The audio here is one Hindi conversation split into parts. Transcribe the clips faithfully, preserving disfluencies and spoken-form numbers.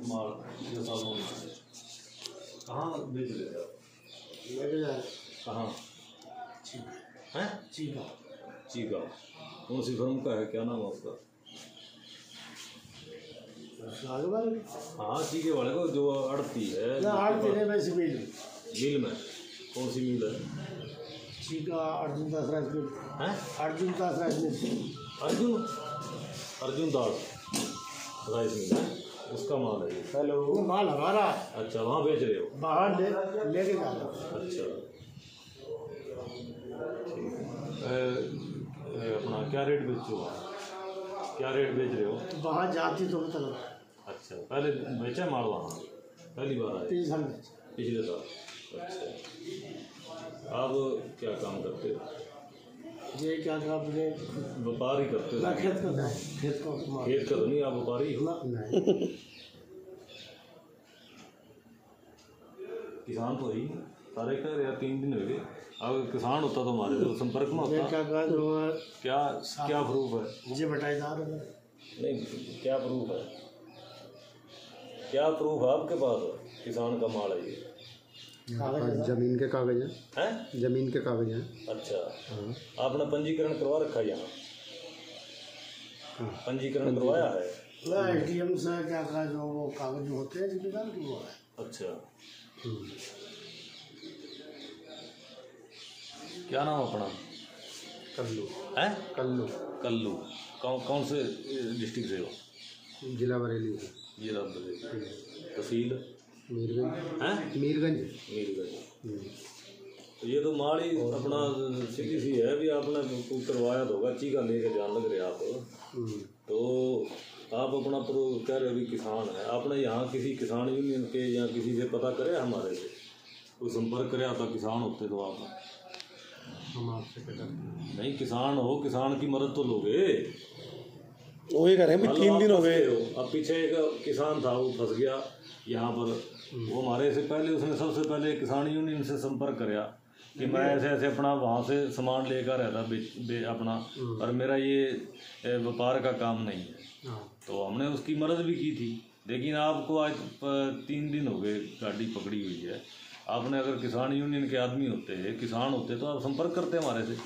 माल ये सालों में कहाँ बेच रहे थे आप? कहाँ हैं? चीका चीका कौन सी फर्म का है, क्या नाम है उसका? हाँ चीके वाले को जो अड़ती है आड़ती है वैसे मिल मिल में कौन सी मिल है? चीका अर्जुन दास राज मिल हैं? Arjun Das Raj mill Arjun Arjun Das rice mill है, उसका माल है ये। हेलो वो माल हमारा है। अच्छा वहाँ बेच रहे हो? बाहर ले लेके जाना। अच्छा ठीक है। अपना क्या रेट बेचो वहाँ, क्या रेट बेच रहे हो? वहाँ जाती तो पता लगा। अच्छा पहले बेचा माल वहाँ, पहली बार आए? तीन साल बेचा पिछले साल। अच्छा आप क्या काम करते हो? ये क्या काम मुझे व्यापार ही करते हो? ना खेत का है, खेत का खेत का तो नहीं, आप व्यापारी हो? नहीं किसान तो ही सारे का या तीन दिन हो गए। अगर किसान होता तो हमारे तो संपर्क में होता। क्या क्या क्या प्रूफ है? मुझे बटाईदार है नहीं क्या प्रूफ है, क्या प्रूफ है आपके पास किसान का माल है ये? जमीन के कागज हैं, हैं? जमीन के कागज हैं। अच्छा आपने पंजीकरण करवा रखा है यहाँ? पंजीकरण करवाया है? ना एटीएम से क्या कहा जो वो कागज जो होते हैं जिम्मेदार की वो है। अच्छा क्या नाम अपना? कल्लू है कल्लू कल्लू कौन कौन से डिस्ट्रिक्ट से हो? जिला बरेली जिला बरेली, तहसील मीरगंज हैं? मीरगंज मीरगंज। तो ये तो माल ही अपना सीधी सी है भी आपने कोई करवाया तो होगा, चीका लेके जान लग रहे आप तो आप अपना प्रो कह रहे हो भी किसान है, आपने यहाँ किसी किसान यूनियन के या किसी से पता करे हमारे से कोई संपर्क करे आता किसान होते तो आप? हम आपसे कहते नहीं किसान हो, किसान की मदद तो लोगे। वही करें भी तीन दिन हो गए। अब पीछे एक किसान था वो फंस गया यहाँ पर, वो हमारे से पहले उसने सबसे पहले किसान यूनियन से संपर्क कराया कि मैं ऐसे ऐसे अपना वहाँ से सामान लेकर रहता बेच बे अपना, पर मेरा ये व्यापार का काम नहीं है। तो हमने उसकी मदद भी की थी, लेकिन आपको आज तीन दिन हो गए गाड़ी पकड़ी हुई है। आपने अगर किसान यूनियन के आदमी होते किसान होते तो आप संपर्क करते हमारे से।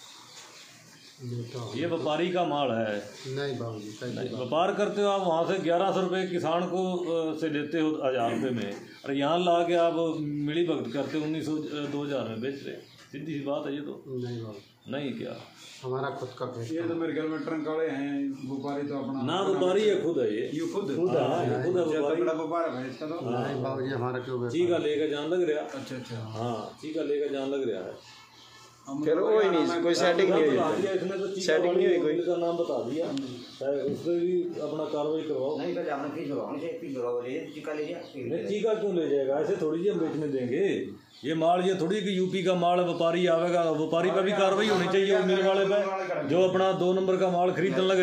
ये व्यापारी का माल है। नहीं बाबू जी व्यापार करते हो आप, वहाँ से ग्यारह सौ रुपये किसान को से लेते हो हज़ार रुपये में, और यहाँ ला के आप मिली भगत करते हो उन्नीस सौ दो हज़ार में बेच रहे। सीधी सी बात है ये तो। नहीं बाबू नहीं क्या हमारा खुद का खेत। ये तो मेरे घर में ट्रंक वाले हैं, व्यापारी तो अपना ना व्यापारी है, खुद है ये ये खुद खुद है खुद है व्यापारी। बड़ा व्यापार है इसका तो। नहीं बाबू जी हमारा क्यों चीका लेकर जान लग रहा। अच्छा अच्छा हाँ चीका लेकर जान लग रहा है। फिर कोई नहीं, कोई सेटिंग नहीं हुई, इसने तो सेटिंग नहीं हुई कोई का नाम बता दिया, उससे भी अपना कार्रवाई करवाओ। नहीं पहले आपने फीस भरवाओ, फीस भरवाओ, ले चीका ले लिया। नहीं चीका क्यों ले जाएगा, ऐसे थोड़ी जी हम बेचने देंगे ये माल। ये थोड़ी कि यूपी का माल व्यापारी आवेगा, व्यापारी पर भी कार्रवाई होनी चाहिए मिल वाले पे जो अपना दो नंबर का माल खरीदने लग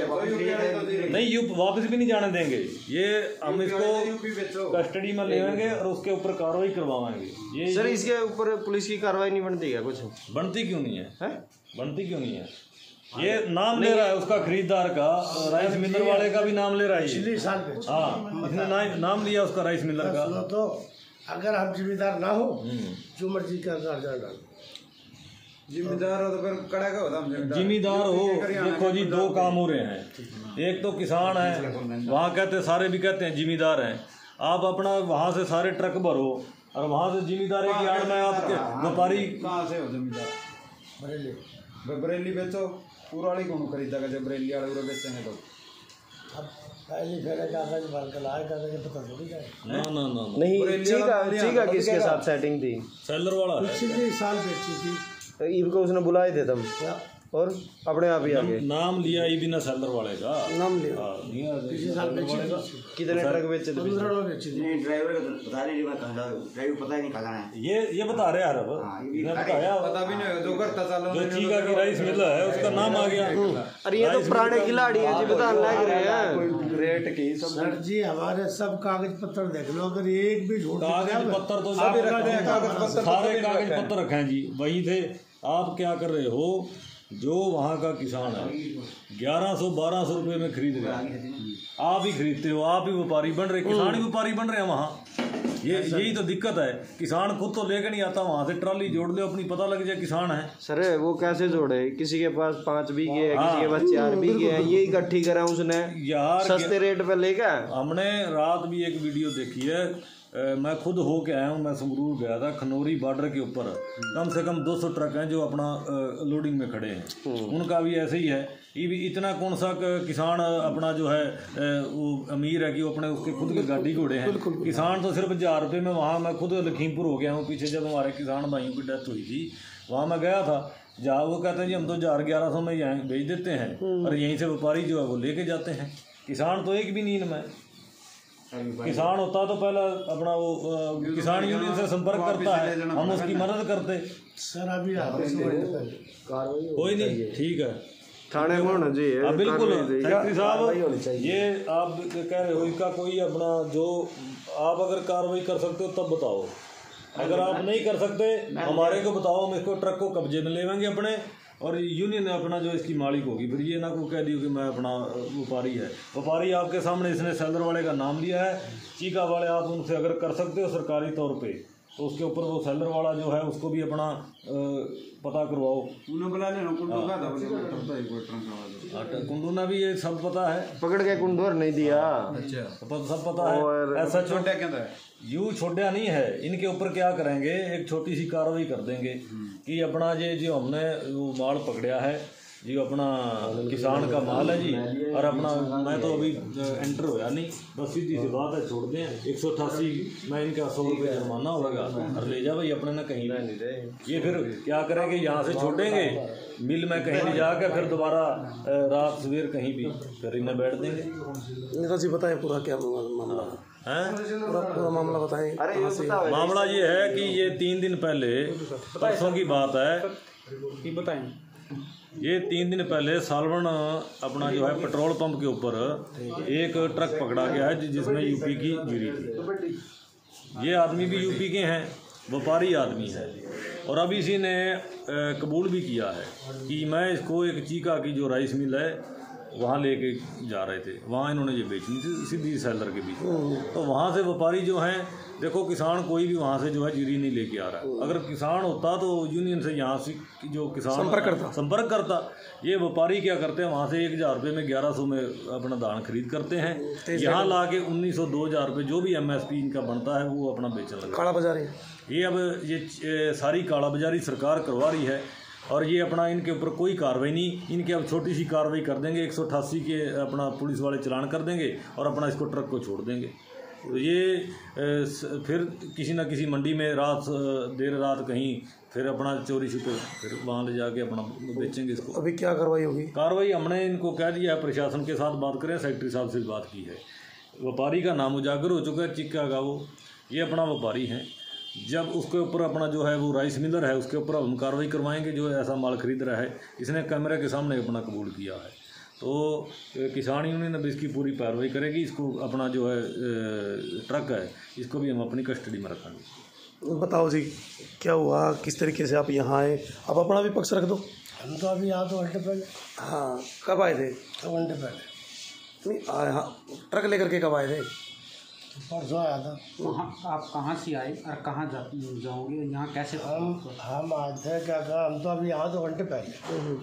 रहे। नहीं यू वापस भी नहीं जाने देंगे, ये हम इसको कस्टडी में लेंगे और उसके ऊपर कार्रवाई करवाएंगे। ये सर इसके ऊपर पुलिस की कार्रवाई नहीं बनती क्या? कुछ बनती क्यों नहीं है, है? बनती क्यों नहीं है? ये नाम ले रहा है उसका खरीदार का, राइस मिलर वाले का भी नाम ले रहा है। पिछले साल में हाँ इसने ना, नाम लिया उसका राइस मिलर का। तो अगर हम जिम्मेदार ना हो जो मर्जी का कार्य डाल जिम्मेदार हो तो फिर कड़ा का होता हम जिम्मेदार हो। देखो जी दो काम हो रहे हैं, एक तो किसान है वहाँ कहते सारे भी कहते हैं जिम्मेदार हैं, आप अपना वहाँ से सारे ट्रक भरो और वहाँ से जिम्मेदार की आड़ में आपके व्यापारी कहाँ से हो जमींदार? बरेली बरेली बेचो, पूरा वाली कौन खरीदेगा जब बरेली वाले पूरा बेचेंगे तो? अब पहले फेरे कागज भर के लाए कागज पता थोड़ी जाए। ना ना ना नहीं चीका चीका किसके साथ सेटिंग थी? सेलर वाला है। पिछले साल बेची थी, ईब को उसने बुलाए थे तुम और अपने आप ही आ गए? नाम लिया ही बिना सेलर वाले का नाम लिया। हाँ, नहीं आ- पिछले साल बेची थी, कितने ट्रक बेचे थे? पंद्रह लोग बेची थी। नहीं ड्राइवर का बता नहीं रही, मैं कहाँ ड्राइवर पता ही नहीं कहाँ है। ये ये बता रहे यार अब हाँ, ये भी इसने बताया पता भी नहीं हो जो करता चालो जो चीका की राइस मिल है उसका नाम आ गया। अरे ये तो पुराने खिलाड़ी है जी, बता लग रहे हैं रेट की सब। सर जी हमारे सब कागज पत्र देख लो, अगर एक भी झूठ कागज पत्तर तो सभी रखे हैं, कागज पत्तर तो सारे सभी कागज रखे हैं। पत्तर रखे हैं जी वही थे। आप क्या कर रहे हो, जो वहाँ का किसान है ग्यारह सौ बारह सौ रुपये में खरीद रहे हैं, आप ही खरीदते हो, आप ही व्यापारी बन रहे, किसान ही व्यापारी बन रहे हैं वहाँ। ये यही तो दिक्कत है, किसान खुद तो लेकर नहीं आता, वहाँ से ट्राली जोड़ ले अपनी, पता लग जाए किसान है। सर वो कैसे जोड़े, किसी के पास पाँच बीघे है, किसी के पास चार बीघे है, ये इकट्ठी करा उसने यार सस्ते रेट पे लेकर। हमने रात भी एक वीडियो देखी है, आ, मैं खुद हो के आया हूँ, मैं संगरूर गया था, खनौरी बॉर्डर के ऊपर कम से कम दो सौ ट्रक हैं जो अपना आ, लोडिंग में खड़े हैं, उनका भी ऐसे ही है। ये भी इतना कौन सा किसान अपना जो है आ, वो अमीर है कि वो अपने उसके खुद के गाड़ी घोड़े हैं। किसान तो सिर्फ हजार रुपये में, वहाँ मैं खुद लखीमपुर हो गया हूँ पीछे, जब हमारे किसान भाइयों की डेथ हुई थी वहाँ मैं गया था, जहाँ वो कहते हैं जी हम तो हजार ग्यारह सौ में यहाँ भेज देते हैं और यहीं से व्यापारी जो है वो लेके जाते हैं। किसान तो एक भी नहीं में, किसान होता तो पहला अपना वो आ, किसान यूनियन से संपर्क करता है, हम उसकी मदद करते। सर अभी कोई नहीं, ठीक है, थाने में होना चाहिए। हाँ बिल्कुल सेक्रेटरी साहब, कार्रवाई होनी चाहिए। ये आप कह रहे हो इसका कोई अपना जो आप अगर कार्रवाई कर सकते हो तब बताओ, अगर आप नहीं कर सकते हमारे को बताओ, हम इसको ट्रक को कब्जे में लेवेंगे अपने, और यूनियन अपना जो इसकी मालिक होगी, फिर ये ना को कह दियो कि मैं अपना व्यापारी है। व्यापारी आपके सामने, इसने सेलर वाले का नाम लिया है, चीका वाले आप उनसे अगर कर सकते हो सरकारी तौर पे तो उसके ऊपर वो सेलर वाला जो है उसको भी अपना आ, पता करवाओ। उन्हें बुला लेना, कुंडू का था बोले करता है कोई ट्रंक वाला, कुंडू ना भी ये सब पता है, पकड़ के कुंडोर नहीं दिया। अच्छा सब पता है। ऐसा छोटा क्या था, यू छोड़ा नहीं है, इनके ऊपर क्या करेंगे, एक छोटी सी कार्रवाई कर देंगे कि अपना ये जो हमने वो माल पकड़ा है जी, अपना किसान का माल है जी, और अपना मैं तो अभी एंटर होया नहीं, बस सीधी सी बात है, छोड़ दें एक सौ अट्ठासी में इनका सौ रुपये जुर्माना होगा और ले जा भाई अपने ना कहीं। ये फिर क्या करेंगे, यहाँ से छोड़ेंगे मिल में कहीं नहीं जाकर, फिर दोबारा रात सवेर कहीं भी फिर इन्हें बैठ देंगे। नेता जी बताएं पूरा क्या मामला है, पूरा पूरा मामला बताएं। अरे ये बताओ, मामला ये है कि ये तीन दिन पहले, परसों की बात है, बताएं। ये तीन दिन पहले सालवन अपना जो है पेट्रोल पंप के ऊपर एक ट्रक पकड़ा गया है जिसमें यूपी की जीरी थी। ये आदमी भी यूपी के हैं, व्यापारी आदमी है, और अब इसी ने कबूल भी किया है कि मैं इसको एक चीका की जो राइस मिल है वहाँ लेके जा रहे थे, वहाँ इन्होंने ये बेचनी थी सीधी सेलर के बीच। तो वहाँ से व्यापारी जो हैं, देखो किसान कोई भी वहाँ से जो है जीरी नहीं लेके आ रहा है। अगर किसान होता तो यूनियन से यहाँ से जो किसान संपर्क करता संपर्क करता ये व्यापारी क्या करते हैं, वहाँ से एक हज़ार रुपये में ग्यारह सौ में अपना धान खरीद करते हैं, यहाँ ला के उन्नीस सौ दो हज़ार रुपये जो भी एम एस पी इनका बनता है वो अपना बेचने लगा। काला बाजारी ये अब ये सारी काला बाजारी सरकार करवा रही है, और ये अपना इनके ऊपर कोई कार्रवाई नहीं, इनके अब छोटी सी कार्रवाई कर देंगे, एक सौ अट्ठासी के अपना पुलिस वाले चलान कर देंगे और अपना इसको ट्रक को छोड़ देंगे। तो ये फिर किसी ना किसी मंडी में रात देर रात कहीं फिर अपना चोरी छुपे फिर वहाँ ले जाके अपना बेचेंगे इसको। अभी क्या कार्रवाई होगी? कार्रवाई हमने इनको कह दिया है, प्रशासन के साथ बात करें, सेक्रेटरी साहब से बात की है, व्यापारी का नाम उजागर हो चुका है चिक्का का, वो ये अपना व्यापारी हैं, जब उसके ऊपर अपना जो है वो राइस मिलर है उसके ऊपर हम कार्रवाई करवाएंगे जो ऐसा माल खरीद रहा है, इसने कैमरे के सामने अपना कबूल किया है। तो किसान यूनियन अब इसकी पूरी पैरवाई करेगी, इसको अपना जो है ट्रक है इसको भी हम अपनी कस्टडी में रखेंगे। बताओ जी क्या हुआ, किस तरीके से आप यहाँ आए? आप अपना भी पक्ष रख दो। हम तो अभी यहाँ दो घंटे पहले। हाँ, कब आए थे? दो घंटे पहले। नहीं हाँ, ट्रक लेकर के कब आए थे? परसों आया था। वहाँ आप कहाँ से आए और कहाँ जा जाओगे, यहाँ कैसे? हम हम आए थे क्या कहा, हम तो अभी यहाँ दो घंटे पहले।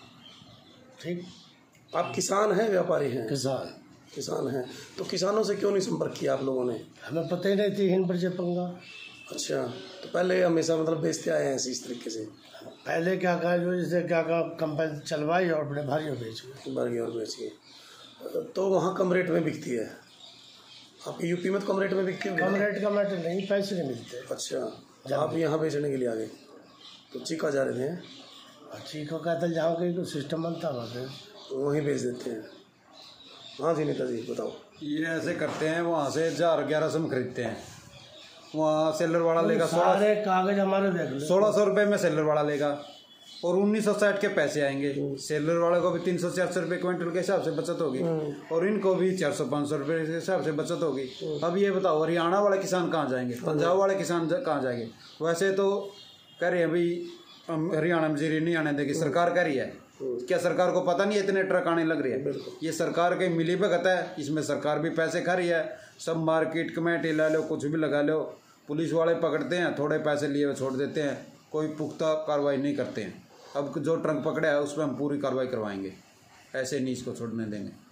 ठीक, आप किसान हैं व्यापारी हैं? किसान किसान हैं, तो किसानों से क्यों नहीं संपर्क किया आप लोगों ने? हमें पता ही नहीं थी हिंद पर पंगा। अच्छा, तो पहले हमेशा मतलब बेचते आए हैं इस तरीके से? पहले क्या कहा, जो जैसे क्या कहा कंपनी चलवाई और अपने भारियों बेच गए, भारियों और बेच गए। तो वहाँ कम रेट में बिकती है, आपकी यूपी में तो कम रेट में बिकती है? कम रेट का मैटर नहीं, पैसे नहीं मिलते। अच्छा, आप यहाँ बेचने के लिए आ गए, तो चीका जा रहे थे? चीका कहते जहाँ कहीं तो सिस्टम बनता वहाँ वहीं बेच देते हैं। हाँ जी नेता जी बताओ। ये ऐसे करते हैं, वहाँ से हजार ग्यारह सौ में खरीदते हैं, वहाँ सेलर वाला लेगा सारे कागज हमारे देख लो, सोलह सौ रुपये में सेलर वाला लेगा और उन्नीस सौ साठ के पैसे आएंगे। सेलर वाले को भी तीन सौ चार सौ रुपये क्विंटल के हिसाब से बचत होगी और इनको भी चार सौ पाँच सौ रुपये के हिसाब से बचत होगी। अब ये बताओ हरियाणा वाले किसान कहाँ जाएंगे, पंजाब वाले किसान कहाँ जाएंगे? वैसे तो कह रहे हैं भाई हरियाणा में जीरी नहीं आने देगी, सरकार कह रही है, क्या सरकार को पता नहीं है इतने ट्रक आने लग रहे हैं? ये सरकार के मिली भगत है, इसमें सरकार भी पैसे खा रही है। सब मार्केट कमेटी ला लो, कुछ भी लगा लो, पुलिस वाले पकड़ते हैं, थोड़े पैसे लिए हुए छोड़ देते हैं, कोई पुख्ता कार्रवाई नहीं करते हैं। अब जो ट्रक पकड़ा है उस पर हम पूरी कार्रवाई करवाएंगे, ऐसे नहीं इसको छोड़ने देंगे।